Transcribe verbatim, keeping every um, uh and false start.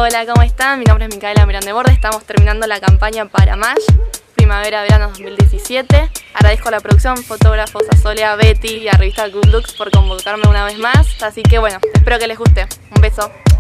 Hola, ¿cómo están? Mi nombre es Micaela Mirandeborde, estamos terminando la campaña para M A S H, Primavera-Verano dos mil diecisiete. Agradezco a la producción, fotógrafos, a Solea, Betty y a Revista Good Looks por convocarme una vez más. Así que bueno, espero que les guste. Un beso.